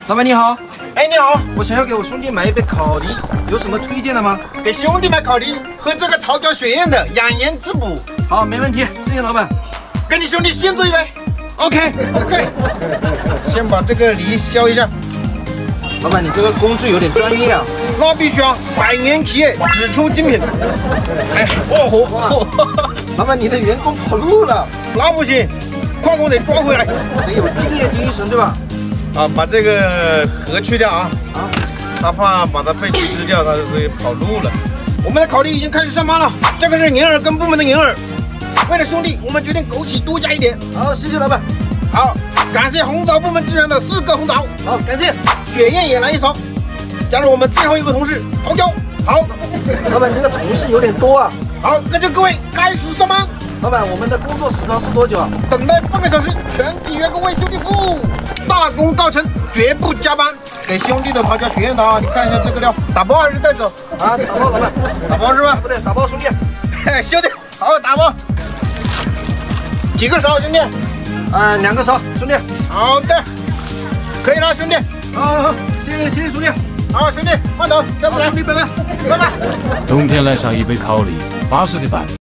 老板你好， 哎，你好， 我想要给我兄弟买一杯烤梨，有什么推荐的吗？ 给兄弟买烤梨，喝这个桃胶学院的养颜滋补。 好，没问题，谢谢老板。 给你兄弟先做一杯。 OK， 先把这个梨削一下。 老板，你这个工具有点专业啊。 那必须啊，百年企业只出精品。哎，哦吼， 老板，你的员工跑路了。 那不行，矿工得抓回来， 得有敬业精神，对吧？ 啊，把这个核去掉啊！他怕把它被吃掉，他就是跑路了。我们的烤梨已经开始上班了，这个是银耳跟部门的银耳。为了兄弟，我们决定枸杞多加一点。 好，谢谢老板。 好，感谢红枣部门支援的4个红枣。 好，感谢。 雪燕也来一勺，加入我们最后一个同事桃胶。好， 老板，这个同事有点多啊。 好，那就各位开始上班。 老板，我们的工作时长是多久啊？ 等待半个小时，全体员工为兄弟服务，大功告成，绝不加班。给兄弟的桃胶学院的啊，你看一下这个料，打包还是带走？ 啊，打包，老板， 打包是吧？ 不对，打包兄弟。 嘿，兄弟，好，打包。几个勺，兄弟 ？2个勺，兄弟。 好的，可以了，兄弟。 好，谢谢兄弟。 好，兄弟，慢走，下次来。 兄弟，拜拜， 拜拜。 冬天来上一杯烤梨，巴适的办。